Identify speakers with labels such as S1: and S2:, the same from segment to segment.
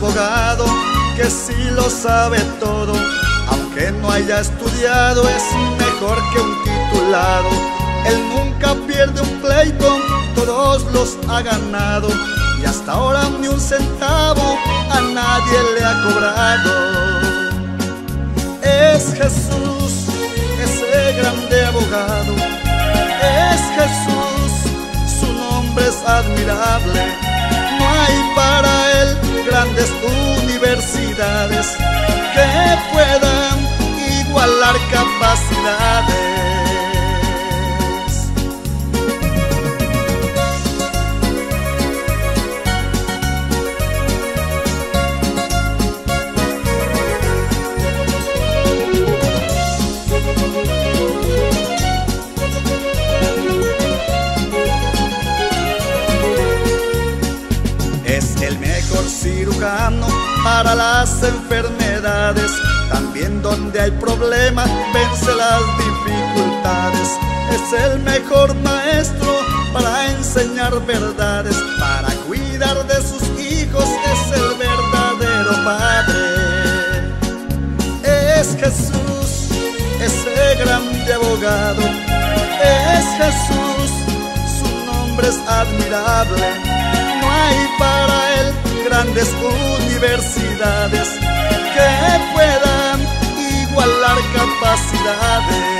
S1: abogado que sí lo sabe todo. Aunque no haya estudiado, es mejor que un titulado. Él nunca pierde un pleito, todos los ha ganado, y hasta ahora ni un centavo a nadie le ha cobrado. Es Jesús, ese grande abogado. Es Jesús, su nombre es admirable. No hay para él grandes universidades que puedan igualar capacidades. Es el mejor cirujano para las enfermedades. También donde hay problemas vence las dificultades. Es el mejor maestro para enseñar verdades. Para cuidar de sus hijos es el verdadero padre. Es Jesús, ese grande abogado. Es Jesús, su nombre es admirable. No hay para él grandes universidades que puedan igualar capacidades.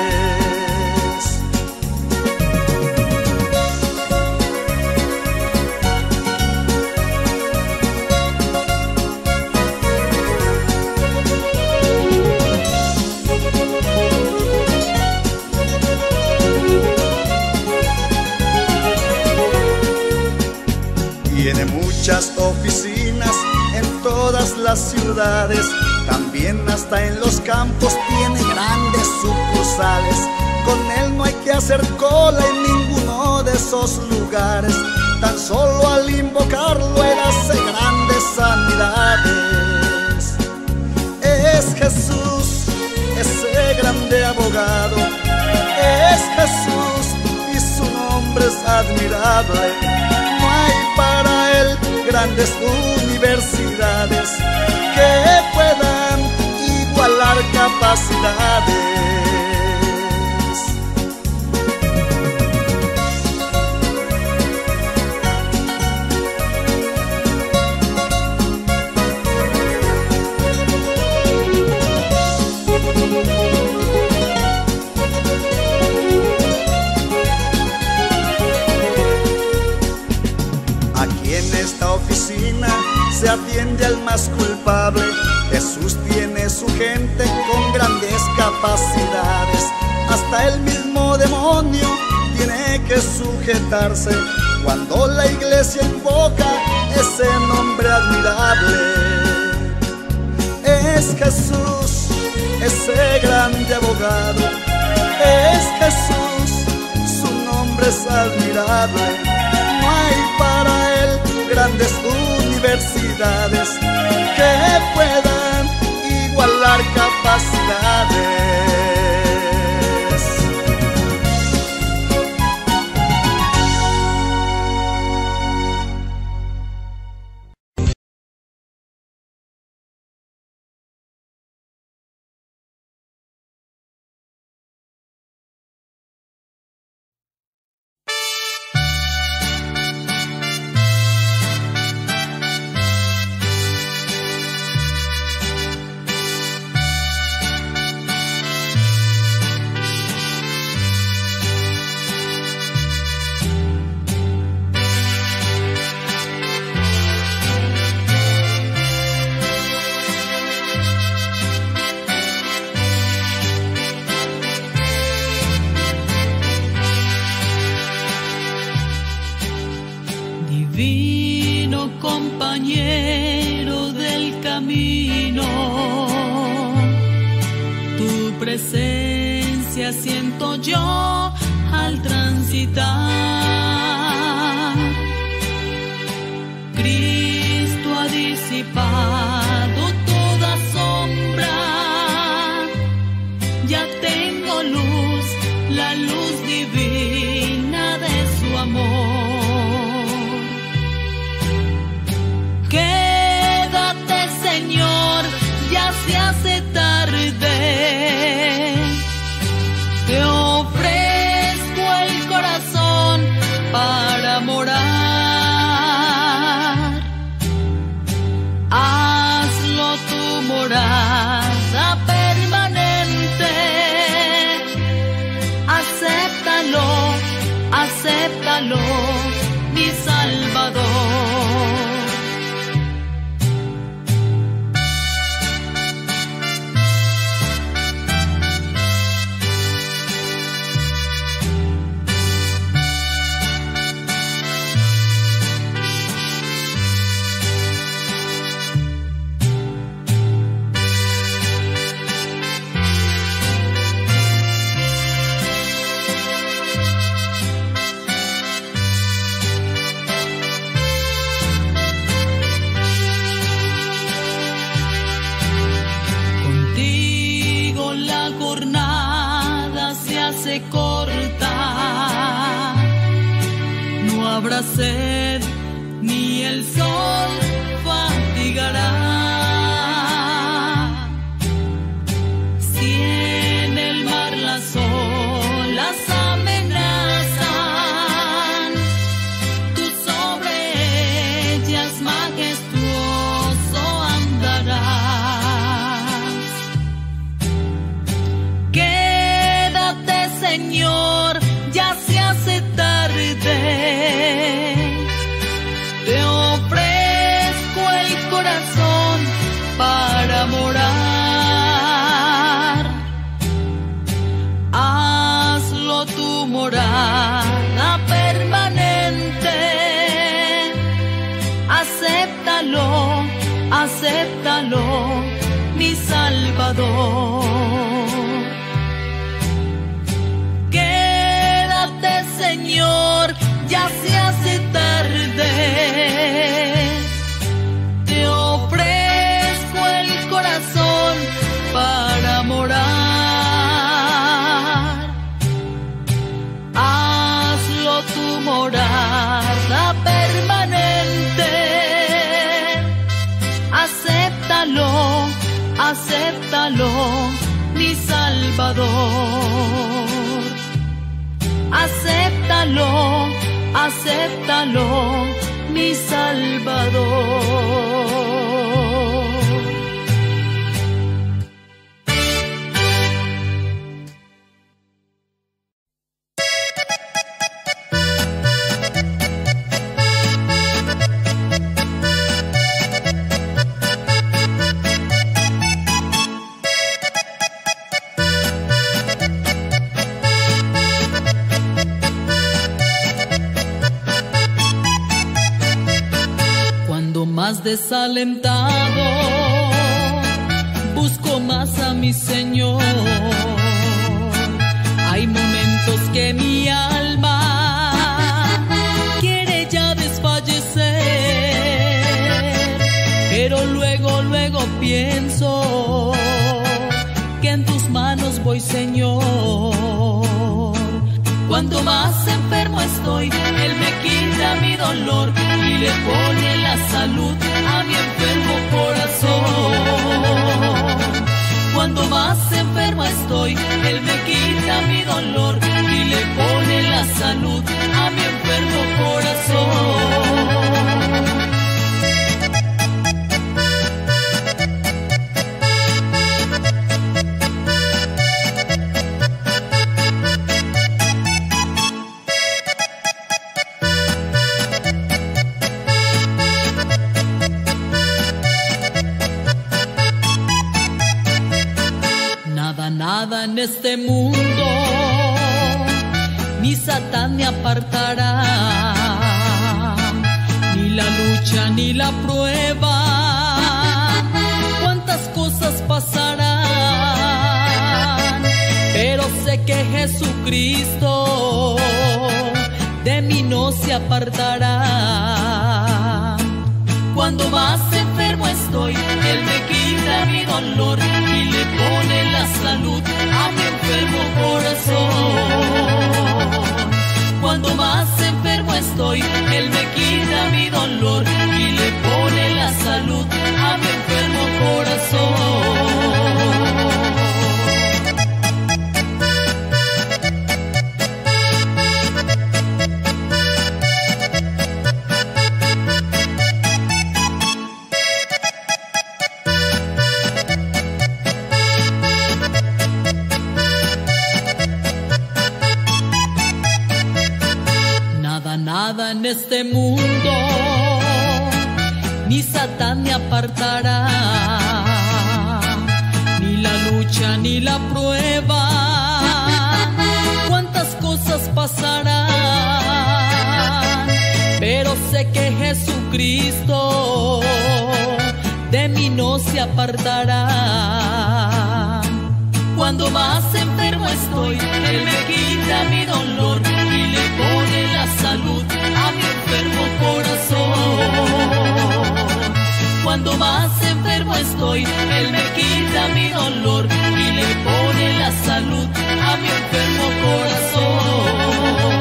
S1: Tiene muchas oficinas en todas las ciudades, también hasta en los campos tiene grandes sucursales. Con él no hay que hacer cola en ninguno de esos lugares, tan solo al invocarlo él hace grandes sanidades. Es Jesús, ese grande abogado. Es Jesús y su nombre es admirable. No hay para él grandes universidades que puedan igualar capacidades. Aquí en esta oficina se atiende al más culpable. Jesús tiene su gente con grandes capacidades. Hasta el mismo demonio tiene que sujetarse cuando la iglesia invoca ese nombre admirable. Es Jesús, ese grande abogado. Es Jesús, su nombre es admirable. No hay para él grandes universidades que puedan igualar capacidades.
S2: Divino compañero del camino, tu presencia siento yo al transitar. Cristo ha disipado toda sombra, ya tengo luz, la luz divina de su amor. Queda se hace tarde. Te ofrezco el corazón para morar. Hazlo tu morada permanente. Acéptalo, acéptalo, mi Salvador. Corta, no habrá sed ni el sol fatigará. Si en el mar las olas amenazan, tú sobre ellas majestuoso andarás. Señor, ya se hace tarde. Te ofrezco el corazón para morar. Hazlo tu morada permanente. Acéptalo, acéptalo, mi Salvador. Señor, ya se hace tarde. Te ofrezco el corazón para morar. Hazlo tu morada permanente. Acéptalo, acéptalo, mi Salvador. Acéptalo, acéptalo, mi Salvador. Más desalentado, busco más a mi Señor. Hay momentos que mi alma quiere ya desfallecer, pero luego pienso que en tus manos voy, Señor. Cuando más enfermo estoy, Él me quita mi dolor y le pone la salud a mi enfermo corazón. Cuando más enfermo estoy, Él me quita mi dolor y le pone la salud a mi enfermo corazón. Nada en este mundo ni Satán me apartará, ni la lucha ni la prueba. Cuántas cosas pasarán, pero sé que Jesucristo de mí no se apartará. Cuando más enfermo estoy, Él me quita mi dolor y le pone la salud a mi enfermo corazón. Cuando más enfermo estoy, Él me quita mi dolor y le pone la salud a mi enfermo corazón. este mundo, ni Satán me apartará, ni la lucha ni la prueba. Cuántas cosas pasarán, pero sé que Jesucristo de mí no se apartará. Cuando más enfermo estoy, Él me quita mi dolor y le pone la salud a mi enfermo corazón. Cuando más enfermo estoy, Él me quita mi dolor y le pone la salud a mi enfermo corazón.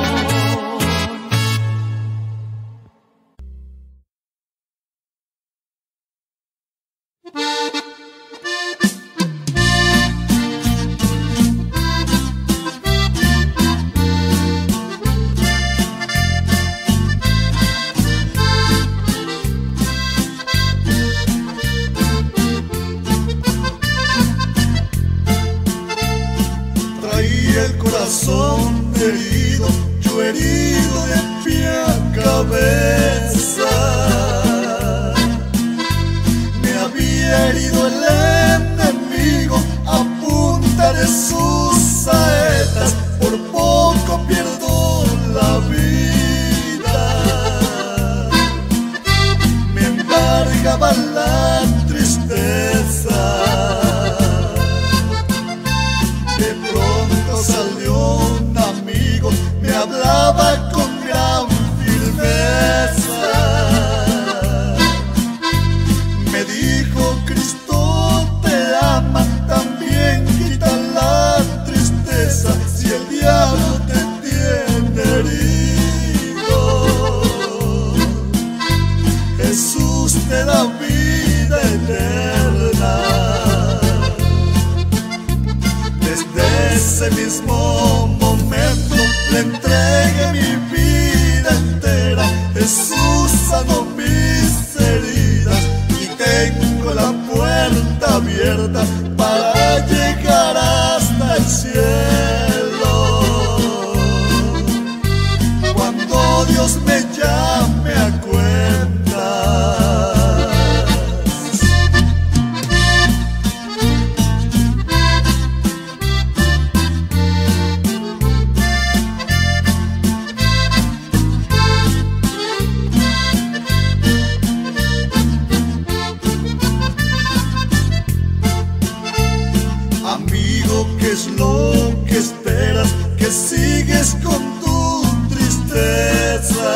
S1: El corazón herido, yo herido de pie a cabeza. Me había herido el enemigo a punta de sus saetas, por poco pierdo la vida. Me embargaba la tristeza. Salió un amigo, me hablaba con gran firmeza. Me dijo: Cristo te ama, también quita la tristeza. Si el diablo te tiene herido, Jesús te da vida eterna. Desde ese mismo momento le entregué mi vida entera. Jesús sanó mis heridas y tengo la puerta abierta para llegar hasta el cielo. Cuando Dios me llame a ¿qué es lo que esperas? Que sigues con tu tristeza.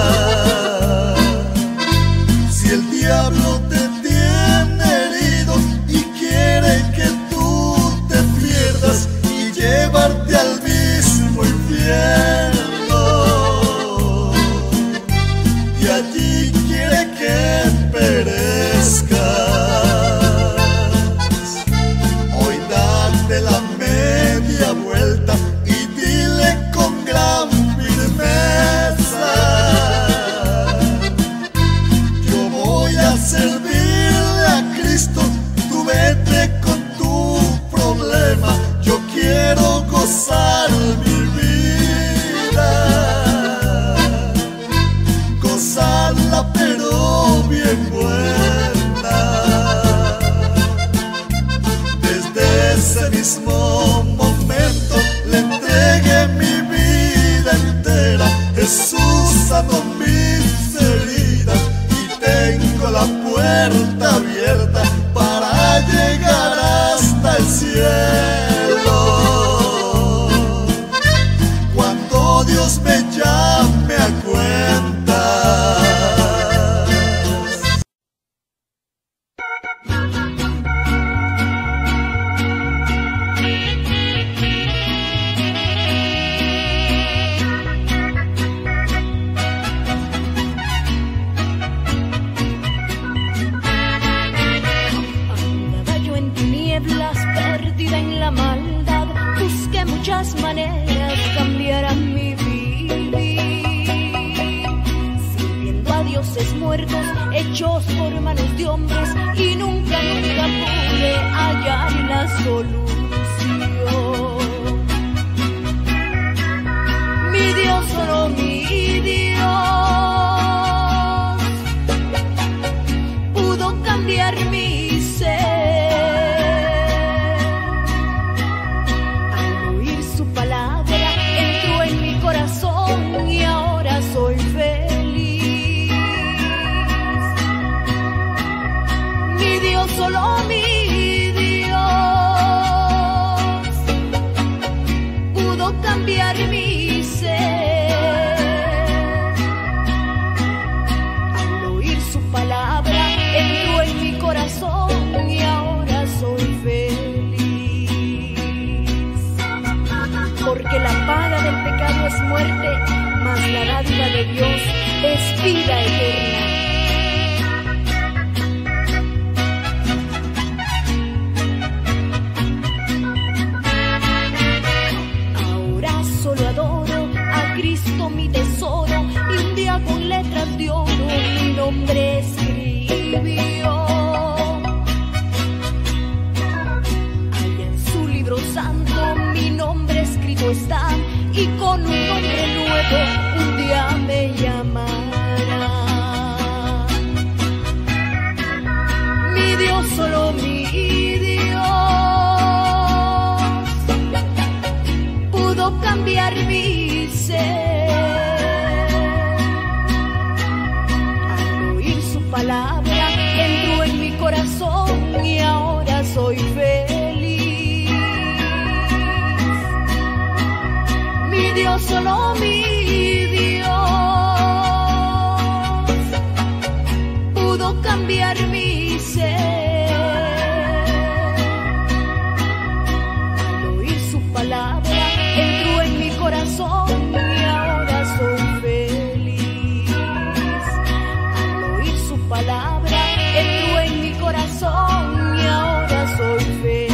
S1: Si el diablo te tiene herido y quiere que tú te pierdas y llevarte al mismo infierno, y allí quiere que perezcas, hoy date la media vuelta y dile con gran firmeza: yo voy a servirle a Cristo, tú vete con tu problema, yo quiero gozar mi vida, gozarla pero bien buena. Desde ese mismo momento le entregué mi vida entera. Jesús sanó mis heridas y tengo la puerta abierta para llegar hasta el cielo. Cuando Dios me llame a cuentas.
S3: Muchas maneras cambiarán mi vivir, sirviendo a dioses muertos hechos por manos de hombres, y nunca pude hallar la solución. Mi Dios, solo mi Dios, Dios, solo mi Dios, pudo cambiar mi ser. Al oír su palabra, entró en mi corazón y ahora soy feliz. Porque la paga del pecado es muerte, mas la dádiva de Dios es vida eterna. Cristo mi tesoro, y un día con letras de oro mi nombre escribió. Allá en su libro santo mi nombre escrito está, y con un nombre nuevo un día me llamará. Mi Dios, solo mi Dios, pudo cambiar mi ser. Al oír su palabra entró en mi corazón y ahora soy feliz. Mi Dios, solo mi Dios, pudo cambiar mi ser. Al oír su palabra entró en mi corazón y ahora soy feliz. Al oír su palabra entró en mi corazón y ahora soy feliz.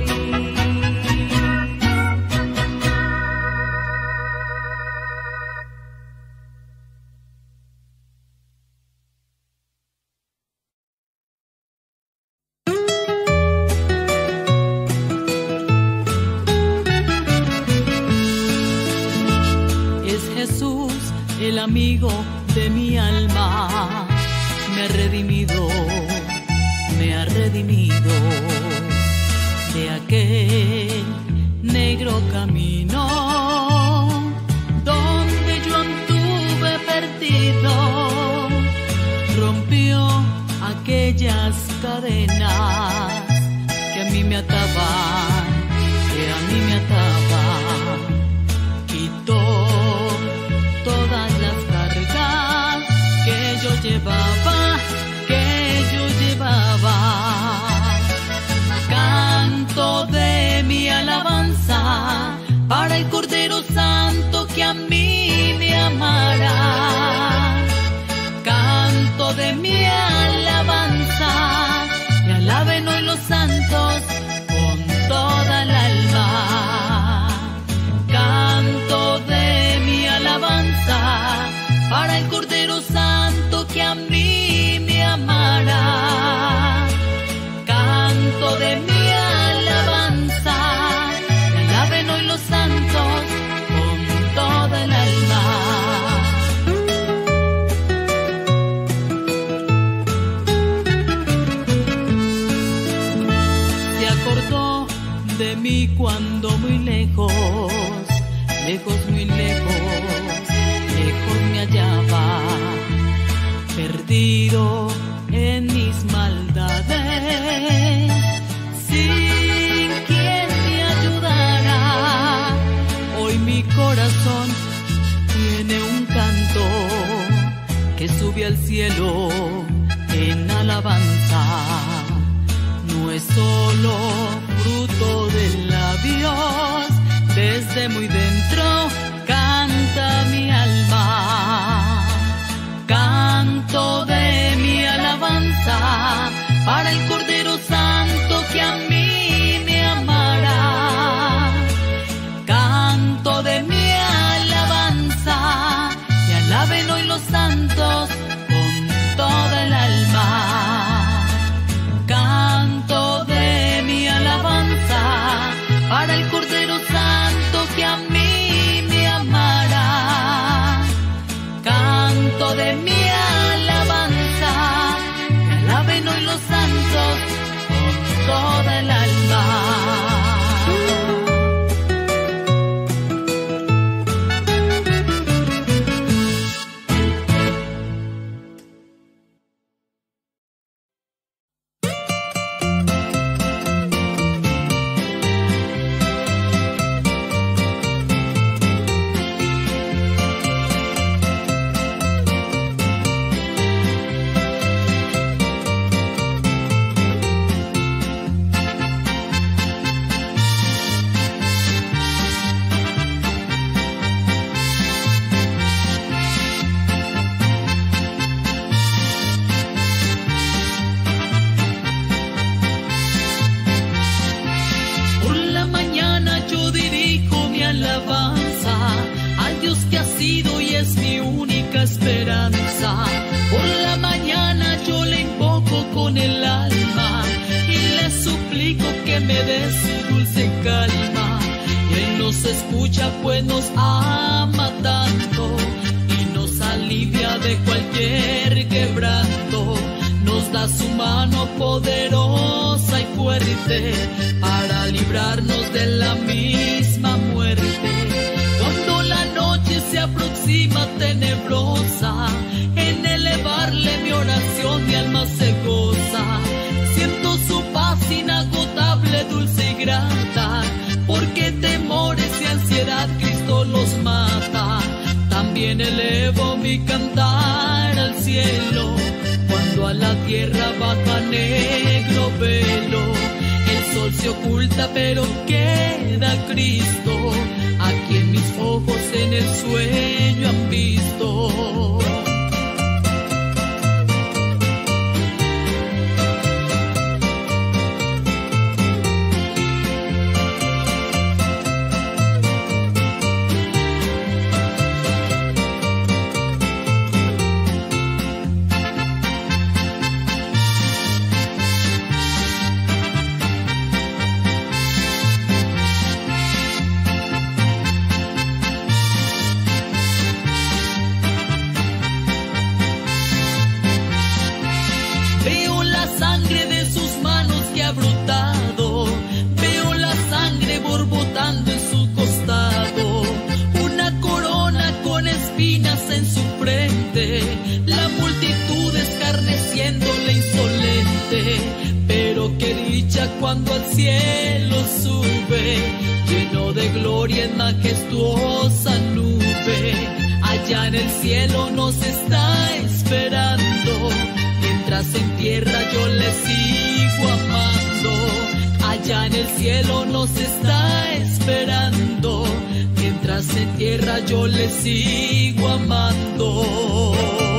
S2: El amigo de mi alma me ha redimido de aquel negro camino donde yo anduve perdido. Rompió aquellas cadenas que a mí me ataban, quitó todas las cargas que yo llevaba, canto de mi alabanza para el Cordero Santo que a mí me amará. Canto de mi alabanza, me alaben hoy los santos con toda el alma. Canto de mi alabanza para el Cordero Santo que a mí me amará. Canto de mi alabanza, me alaben hoy los santos con toda el alma. Se acordó de mí cuando muy lejos me hallaba, perdido en mis maldades, sin quien me ayudara. Hoy mi corazón tiene un canto que sube al cielo en alabanza. No es solo fruto de labios, desde muy dentro canta mi alma. Canto de mi alabanza para el Cordero Santo que a mí me amará. Canto de mi alabanza, me alaben hoy los santos con toda el alma. Canto de mi alabanza para el Cordero Santo que a mí me amará. Canto de mi alabanza, me alaben hoy los santos con toda el alma. alabanza al Dios que ha sido y es mi única esperanza. Por la mañana yo le invoco con el alma y le suplico que me dé su dulce calma. Él nos escucha pues nos ama tanto y nos alivia de cualquier quebranto. Nos da su mano poderosa y fuerte para librarnos de la misma muerte. Cuando la noche se aproxima tenebrosa, en elevarle mi oración mi alma se goza. Siento su paz inagotable, dulce y grata, porque temores y ansiedad Cristo los mata. También elevo mi cantar al cielo, cuando a la tierra baja negro velo. El sol se oculta pero queda Cristo, a quien mis ojos en el sueño han visto. Veo la sangre borbotando en su costado, una corona con espinas en su frente, la multitud escarneciéndole insolente. Pero qué dicha cuando al cielo sube, lleno de gloria en majestuosa nube. Allá en el cielo nos está esperando, mientras en tierra yo le sigo amando. Allá en el cielo nos está esperando, mientras en tierra yo le sigo amando.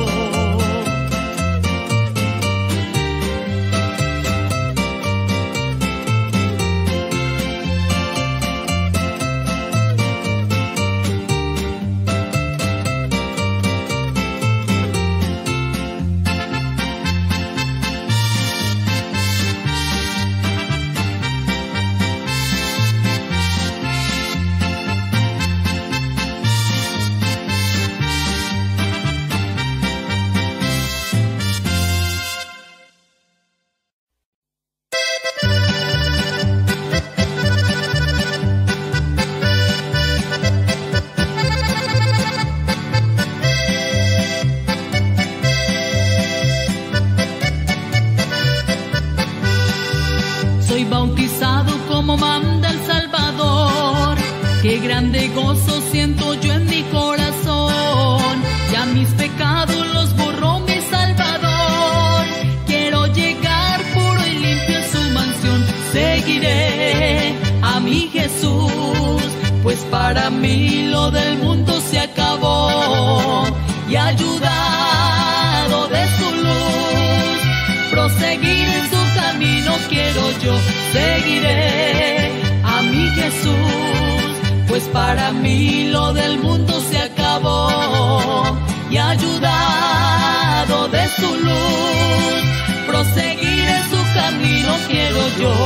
S2: Soy bautizado como manda el Salvador, qué grande gozo siento yo en mi corazón. Ya mis pecados los borró mi Salvador, quiero llegar puro y limpio en su mansión. Seguiré a mi Jesús, pues para mí lo del mundo se acabó, y ayudado de su luz, proseguir en su camino quiero yo. Seguiré a mi Jesús, pues para mí lo del mundo se acabó, y ayudado de su luz, proseguir en su camino quiero yo.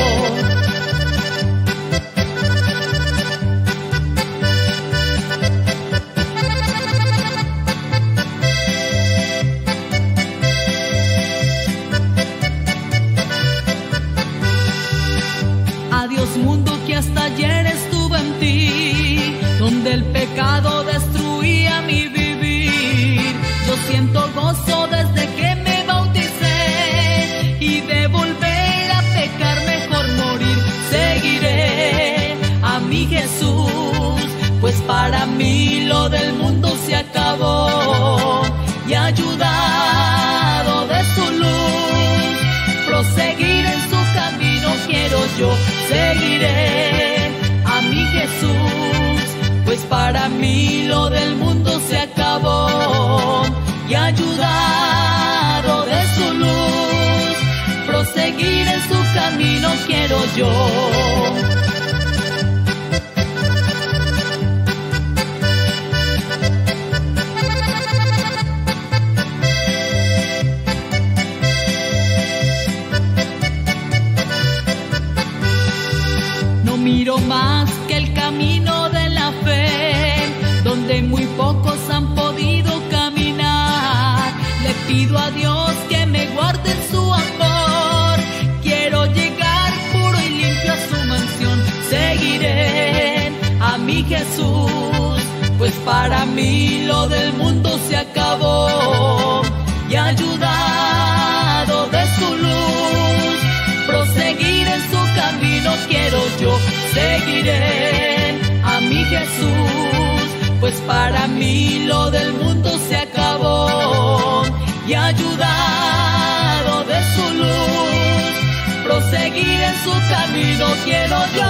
S2: Adiós mundo que hasta ayer estuve en ti, donde el pecado destruía mi vivir. Yo siento gozo desde que me bauticé, y de volver a pecar mejor morir. Seguiré a mi Jesús, pues para mí lo del mundo se acabó, y ayudado de su luz, proseguir en su camino quiero yo. Seguiré a mi Jesús, pues para mí lo del mundo se acabó, y ayudado de su luz, proseguir en su camino quiero yo. más que el camino de la fe, donde muy pocos han podido caminar. Le pido a Dios que me guarde en su amor. Quiero llegar puro y limpio a su mansión. Seguiré a mi Jesús, pues para mí lo del mundo se acabó. Y ayudado de su luz, proseguir en su camino quiero yo. Seguiré a mi Jesús, pues para mí lo del mundo se acabó. Y ayudado de su luz, proseguir en su camino quiero yo.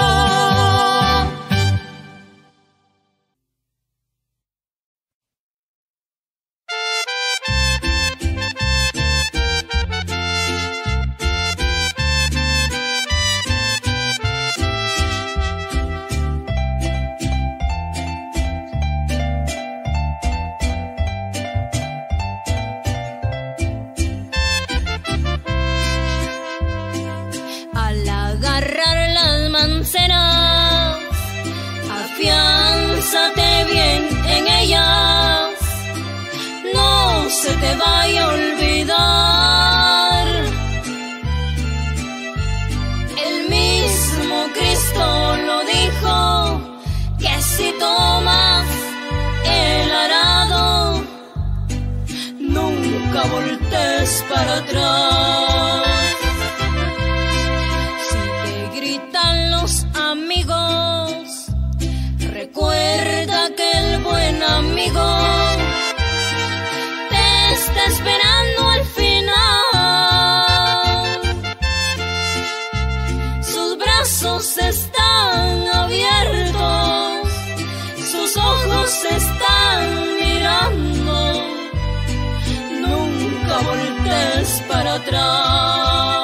S4: Afiánzate bien en ellas, no se te vaya a olvidar. El mismo Cristo lo dijo, que si tomas el arado, nunca voltees para atrás. Si te gritan los amigos, recuerda que el buen amigo te está esperando al final. Sus brazos están abiertos, sus ojos están mirando. Nunca voltees para atrás.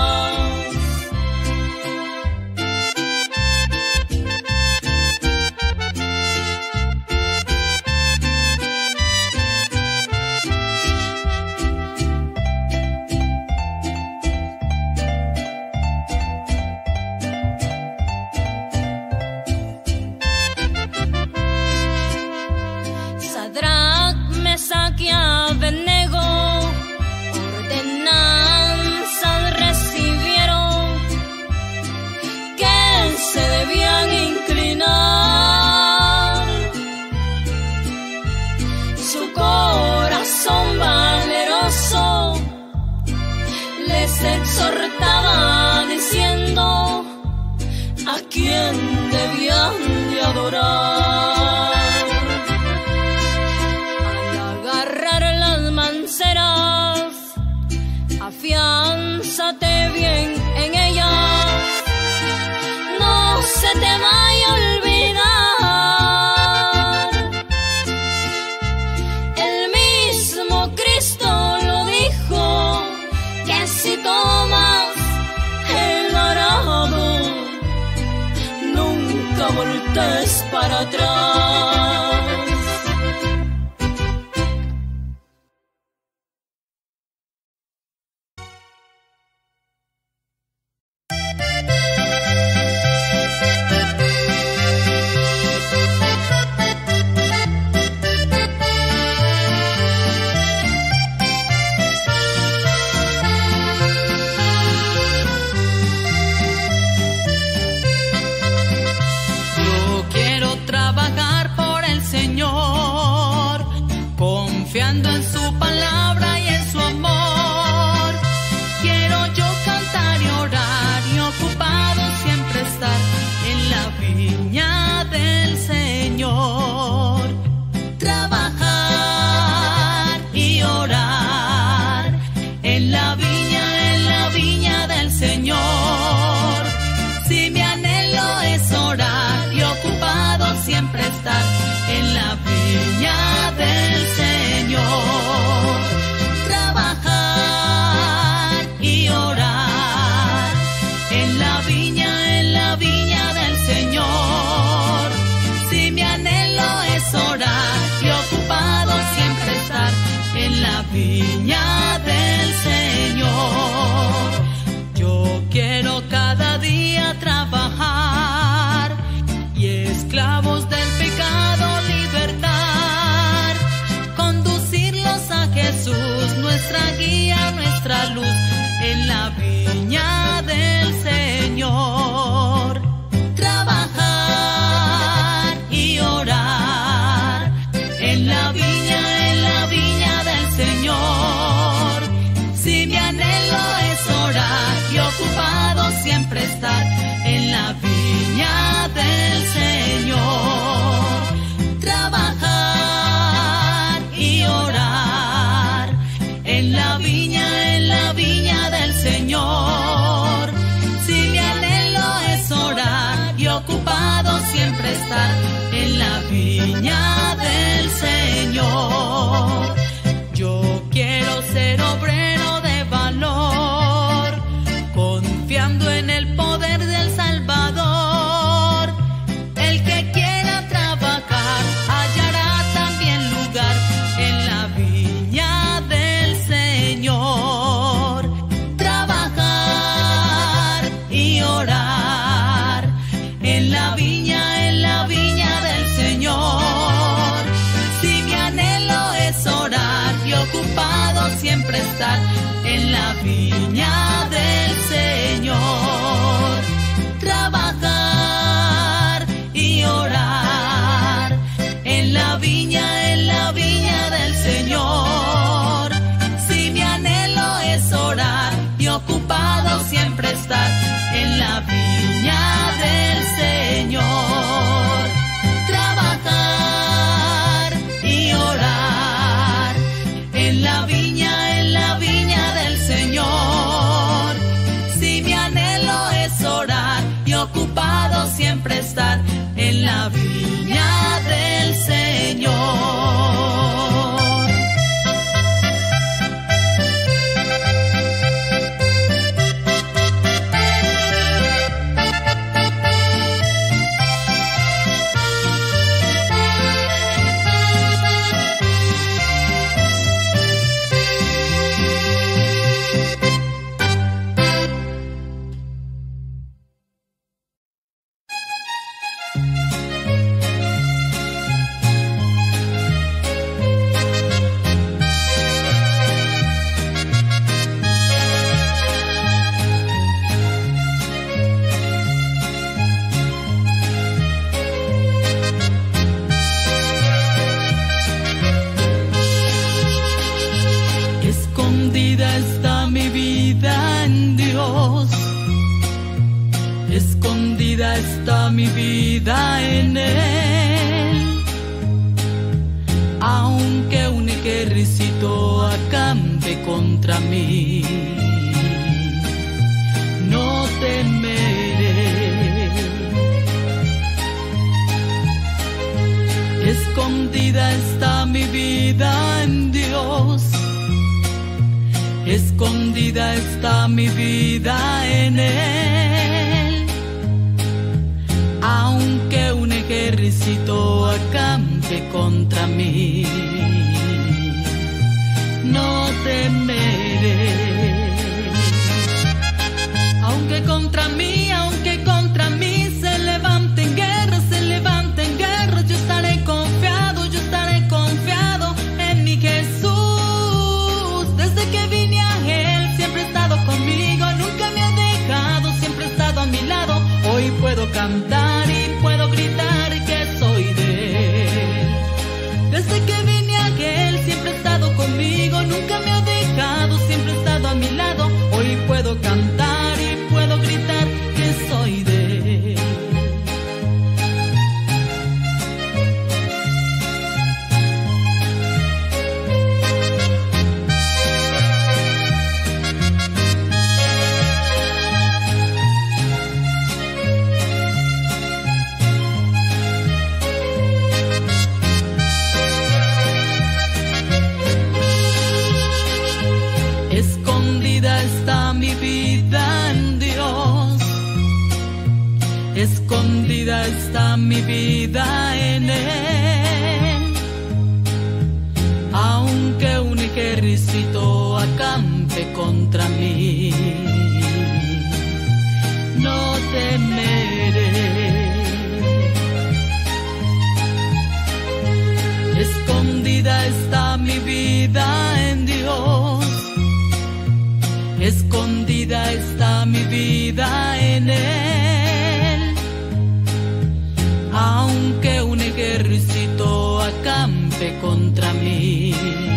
S4: Mesach y Abednego ordenanzas recibieron que se debían inclinar. Su corazón valeroso les exhortaba diciendo a quién debían de adorar. Afiánzate bien en ellas, no se te vaya a olvidar. El mismo Cristo lo dijo, que si tomas el arado, nunca voltees para atrás.
S2: Confiando en su palabra y en su amor, quiero yo cantar y orar y ocupado siempre estar en la viña del Señor. Trabajar y orar en la viña del Señor. Si mi anhelo es orar y ocupado siempre estar en la viña del Señor. Trabajar y orar en la viña del Señor. estar en la viña del Señor. Trabajar y orar en la viña del Señor. Si mi anhelo es orar y ocupado siempre estar en la viña del Señor. Trabajar y orar en la viña del Señor. Si mi anhelo es orar y ocupado siempre estar en la viña del Señor. Escondida está mi vida en Dios, escondida está mi vida en Él. Aunque un ejército acampe contra mí, no temeré. Escondida está mi vida en Dios, escondida está mi vida en Él. Aunque un ejército acampe contra mí, no temeré. Aunque contra mí se levanten guerras, yo estaré confiado en mi Jesús. Desde que vine a Él siempre ha estado conmigo, nunca me ha dejado, siempre ha estado a mi lado. Hoy puedo cantar y puedo gritar que soy de Él. Desde que vine a Él siempre ha estado conmigo, nunca me ha dejado, siempre ha estado a mi lado. Hoy puedo cantar y puedo gritar que soy de Él. Escondida está mi vida en Dios, escondida está mi vida en Él. Aunque un ejército acampe contra mí, no temeré. Escondida está mi vida en Dios, escondida está mi vida en Él. Aunque un ejército acampe contra mí,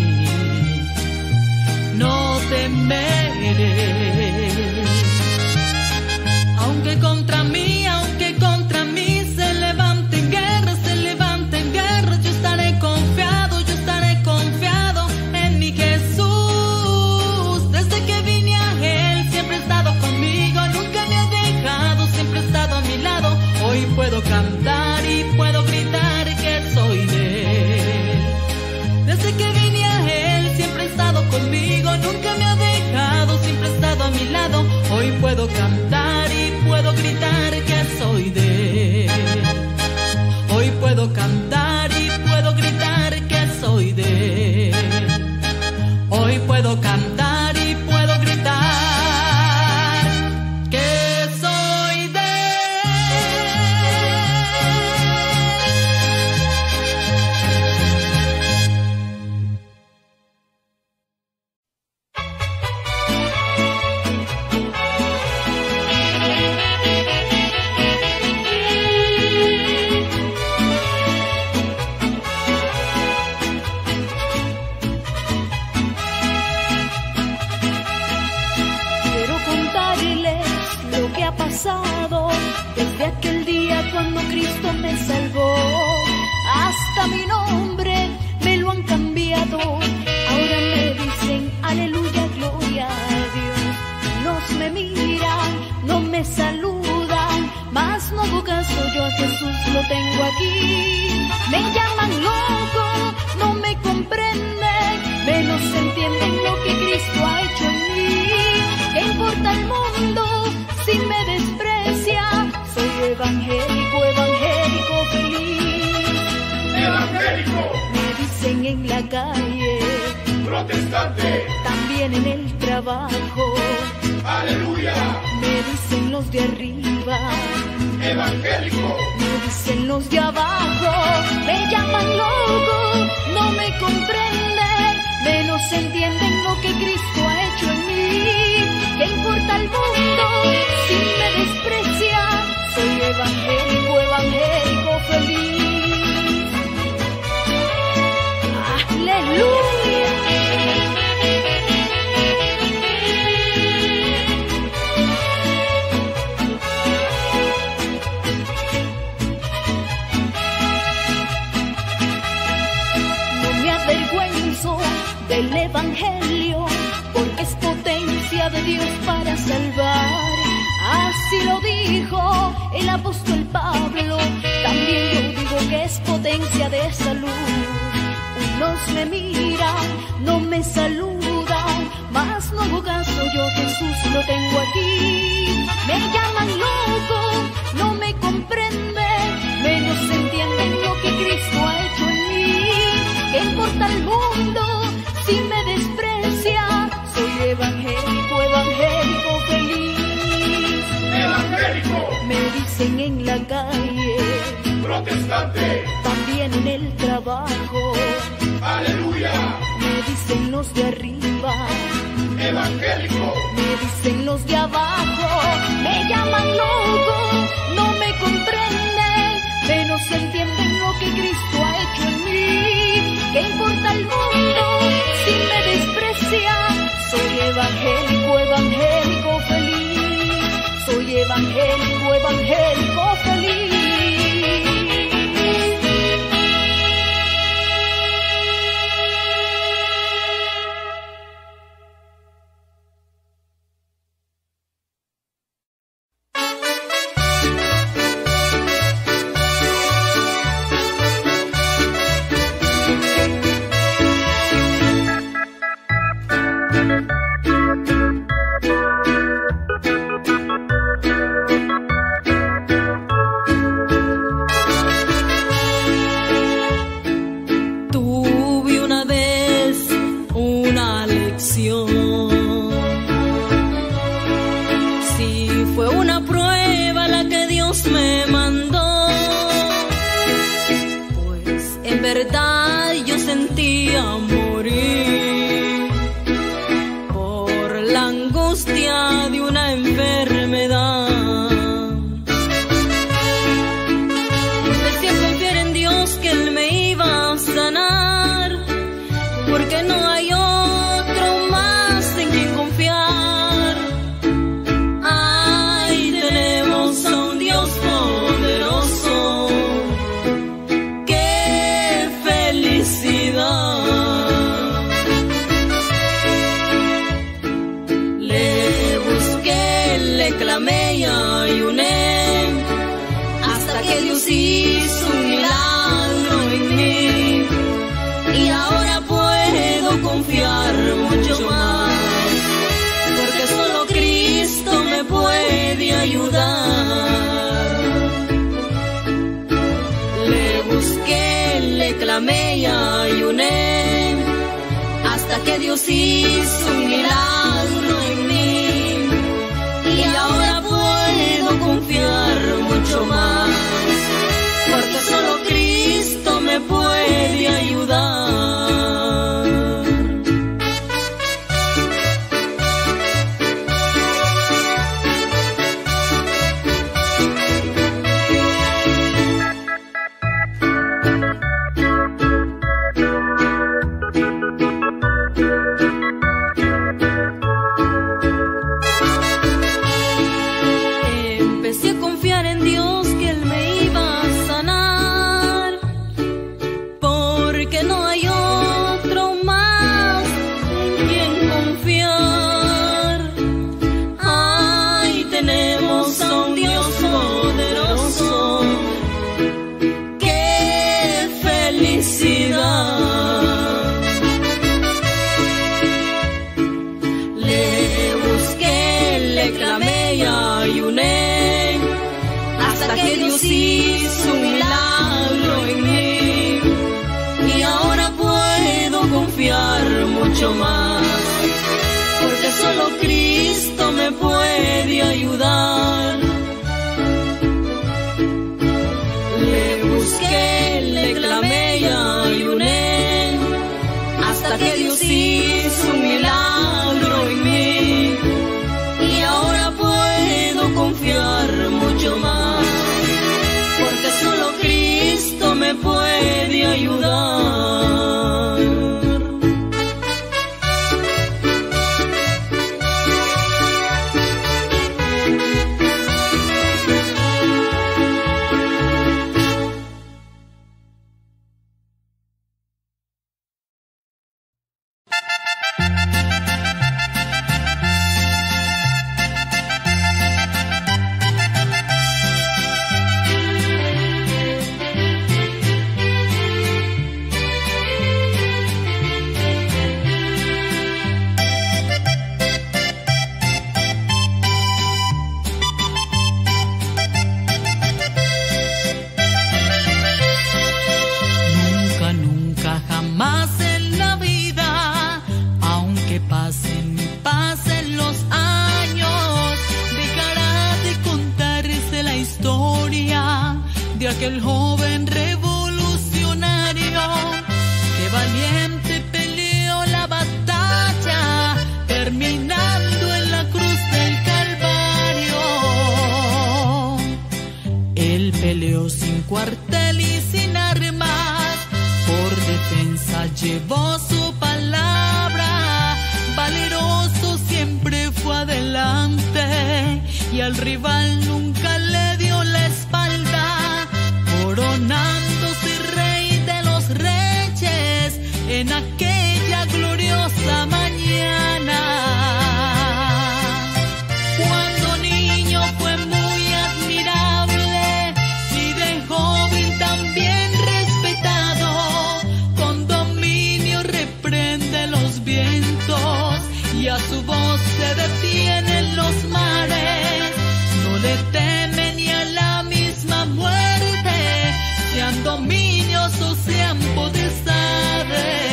S2: no temeré. Aunque contra mí se levanten guerras, yo estaré confiado en mi Jesús. Desde que vine a Él siempre ha estado conmigo, nunca me ha dejado, siempre ha estado a mi lado. Hoy puedo cantar y puedo gritar que soy de Él. Desde que vine a Él siempre ha estado conmigo, nunca me ha dejado, siempre ha estado a mi lado. Hoy puedo cantar y puedo gritar que soy de Él. Hoy puedo cantar y puedo gritar que soy de Él. Hoy puedo cantar y puedo gritar que soy de Él.
S3: me saludan, mas no hago caso, yo a Jesús lo tengo aquí. Me llaman loco, no me comprenden, menos entienden lo que Cristo ha hecho en mí. ¿Qué importa el mundo si me desprecia? Soy evangélico, evangélico feliz.
S5: Evangélico.
S3: Me dicen en la calle,
S5: protestante,
S3: también en el trabajo.
S5: Aleluya.
S3: Me dicen los de arriba,
S5: evangélico.
S3: me dicen los de abajo. Me llaman loco, no me comprenden, menos entienden lo que Cristo ha hecho en mí. ¿Qué importa el mundo si me desprecia? Soy evangélico, evangélico feliz. Aleluya. Del evangelio, porque es potencia de Dios para salvar. Así lo dijo el apóstol Pablo, también yo digo que es potencia de salud. Unos me miran, no me saludan, mas no hago caso, yo Jesús lo tengo aquí. Me llaman loco, no me comprenden, menos entienden lo que Cristo ha hecho en mí. ¿Qué importa el mundo si me desprecia? Soy evangélico, evangélico feliz.
S5: Evangélico.
S3: Me dicen en la calle,
S5: protestante,
S3: también en el trabajo.
S5: Aleluya.
S3: Me dicen los de arriba,
S5: evangélico.
S3: me dicen los de abajo. Me llaman loco, no me comprenden, menos entienden lo que Cristo ha hecho en mí. ¿Qué importa el mundo si me desprecia? Soy evangélico, evangélico feliz. Soy evangélico, evangélico feliz.
S4: Que Dios hizo un milagro en mí y ahora puedo confiar mucho más, porque solo Cristo me puede ayudar. hasta que Dios hizo un milagro en mí. Y ahora puedo confiar mucho más, porque solo Cristo me puede ayudar. Le busqué, le clamé y ayuné, hasta que Dios hizo un milagro en mí. Y ahora puedo confiar mucho más, porque solo Cristo me puede ayudar.
S2: Aquel joven revolucionario que valiente peleó la batalla, terminando en la cruz del Calvario. Él peleó sin cuartel y sin armas, por defensa llevó su palabra. Valeroso siempre fue adelante y al rival nunca le dio la espalda, coronándose rey de los reyes en aquella gloriosa mañana. Cuando niño fue muy admirable y de joven también respetado, con dominio reprende los vientos y a su voz se detienen los mares. No le teme ni a la misma muerte, sean dominios o sean potestades.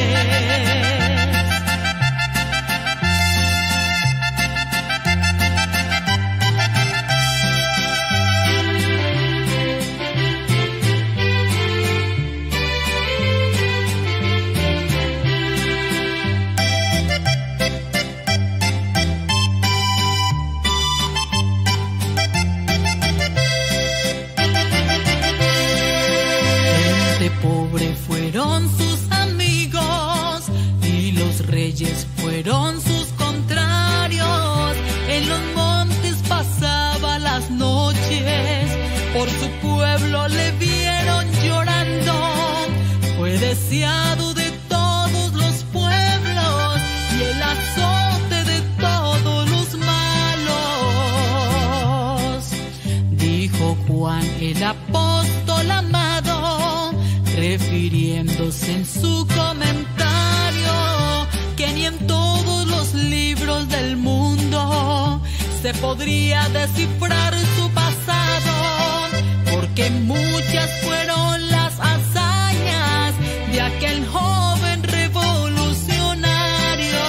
S2: Pobre fueron sus amigos y los reyes fueron sus contrarios. En los montes pasaba las noches, por su pueblo le vieron llorando. Fue deseado de todos los pueblos y el azote de todos los malos. Dijo Juan el apóstol amado, refiriéndose en su comentario, que ni en todos los libros del mundo se podría descifrar su pasado, porque muchas fueron las hazañas de aquel joven revolucionario.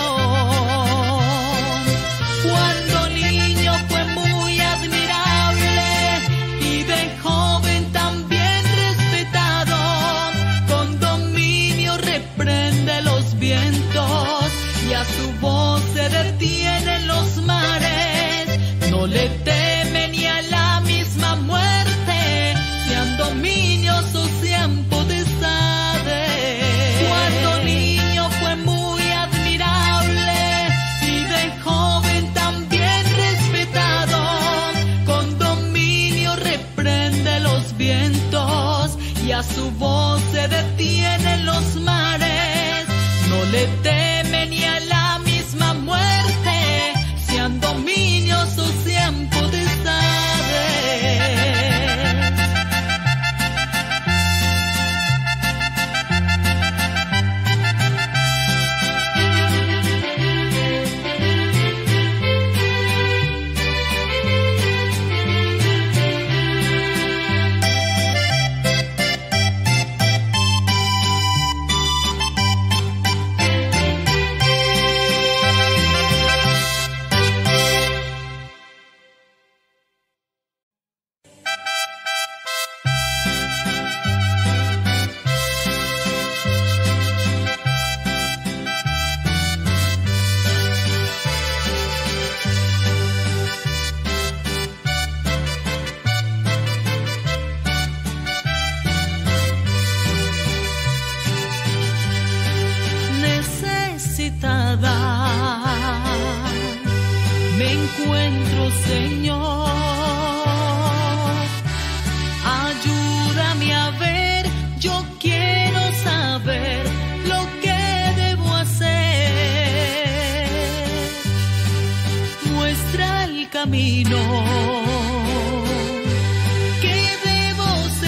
S2: Cuando niño fue muy admirable y de joven también respetado, reprende los vientos y a su voz se detienen los mares. No le teme ni a la misma muerte, sean dominios o sean potestades. Cuando niño fue muy admirable y de joven también respetado, con dominio reprende los vientos y a su voz se detienen los mares. No le teme ni a la misma muerte, sean dominios o sean potestades. Señor, ayúdame a ver, yo quiero saber lo que debo hacer. Muestra el camino que debo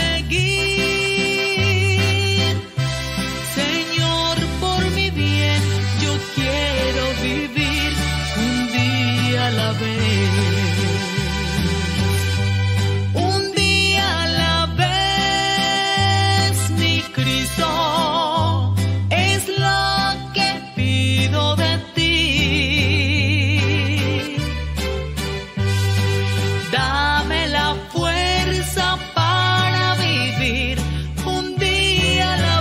S2: seguir. Señor, por mi bien, yo quiero vivir un día a la vez. Un día a la vez, mi Cristo, es lo que pido de ti. Dame la fuerza para vivir un día a la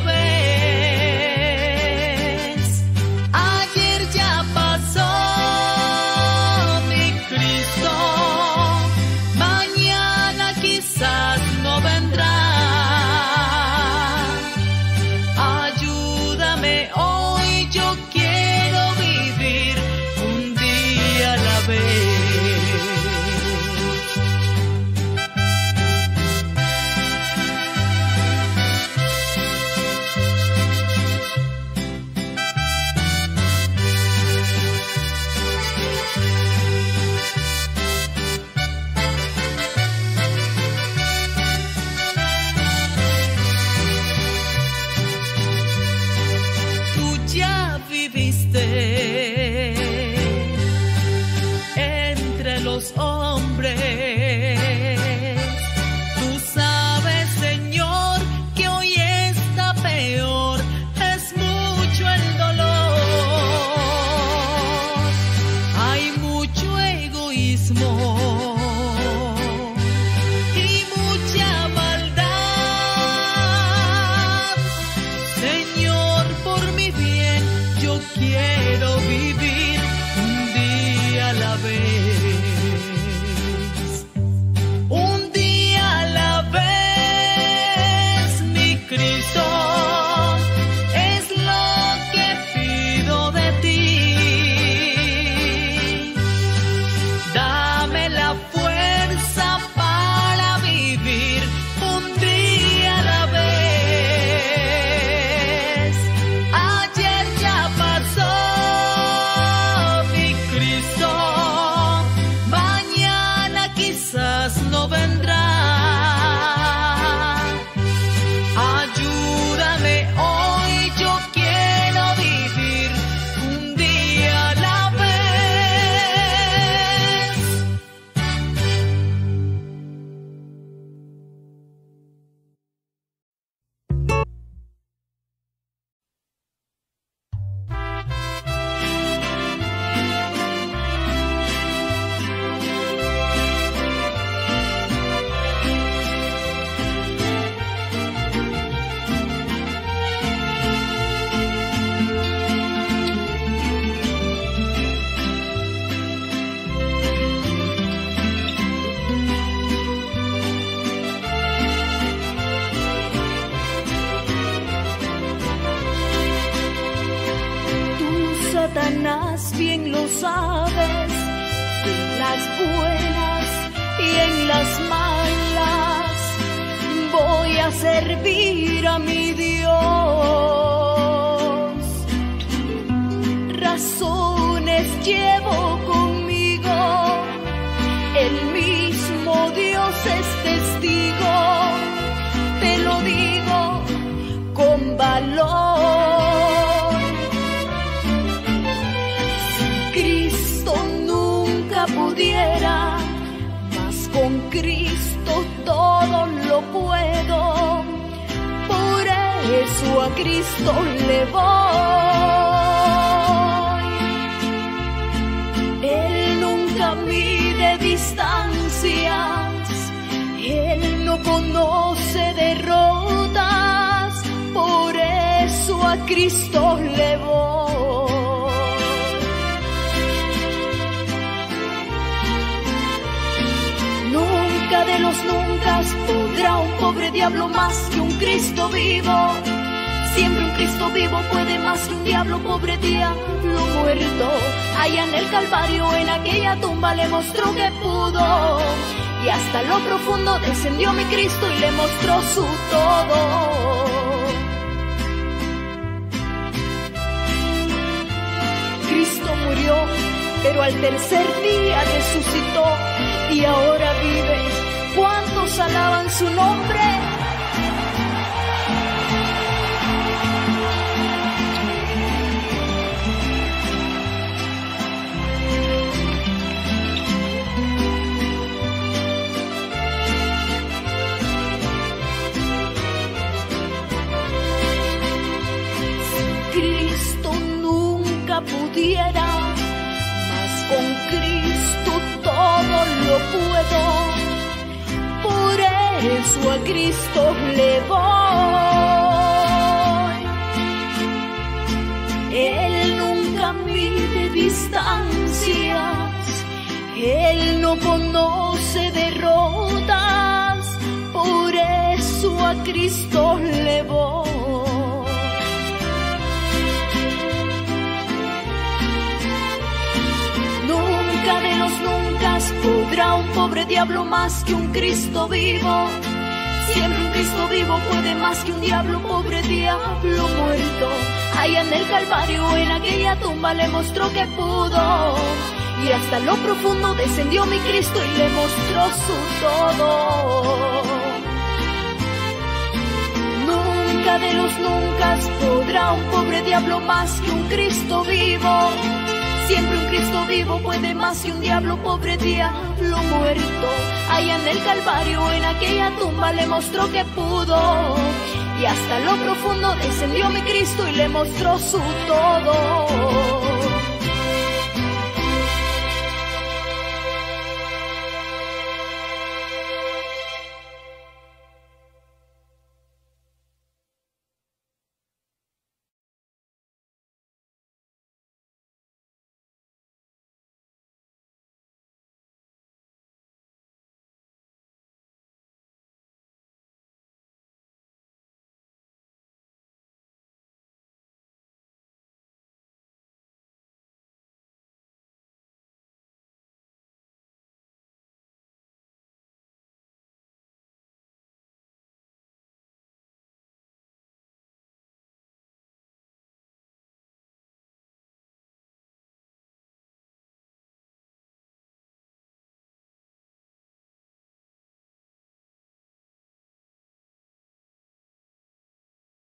S2: vez. Ayer ya pasó, mi Cristo, mañana quizás no vendrá. Ayúdame hoy, yo quiero vivir un día a la vez. Tú ya viviste entre los hombres. Tú sabes, Señor, que hoy está peor. Es mucho el dolor. Hay mucho egoísmo y mucha maldad. Señor, por mi bien, yo quiero vivir un día a la vez. Un día a la vez, mi Cristo, es lo que pido de ti. Dame la fuerza para vivir un día a la vez. Ayer ya pasó, mi Cristo, mañana quizás no vendrá. Ayúdame hoy, yo quiero vivir un día a la vez.
S3: Tú, Satanás, bien lo sabes, en las buenas y en las malas voy a servir a mi Dios. Razones llevo conmigo, el mismo Dios es testigo, te lo digo con valor. Cristo nunca pudiera, mas con Cristo todo lo puedo. Por eso a Cristo le voy. Él nunca mide distancias, Él no conoce derrotas. Por eso a Cristo le voy. Nunca de los nunca podrá un pobre diablo más que un Cristo vivo. Siempre un Cristo vivo puede más que un diablo, pobre diablo muerto. Allá en el Calvario, en aquella tumba, le mostró que pudo. Y hasta lo profundo descendió mi Cristo y le mostró su todo. Cristo murió, pero al tercer día resucitó y ahora vive. ¿Cuántos alaban su nombre? Cristo nunca pudiera, mas con Cristo todo lo puedo. Por eso a Cristo le voy. Él nunca mide distancias, Él no conoce derrotas. Por eso a Cristo le voy. Nunca de los nunca podrá un pobre diablo más que un Cristo vivo. Siempre un Cristo vivo puede más que un diablo, pobre diablo muerto. Allá en el Calvario, en aquella tumba, le mostró que pudo. Y hasta lo profundo descendió mi Cristo y le mostró su todo. Nunca de los nunca podrá un pobre diablo más que un Cristo vivo. Siempre un Cristo vivo puede más que un diablo, pobre diablo muerto. Allá en el Calvario, en aquella tumba, le mostró que pudo. Y hasta lo profundo descendió mi Cristo y le mostró su todo.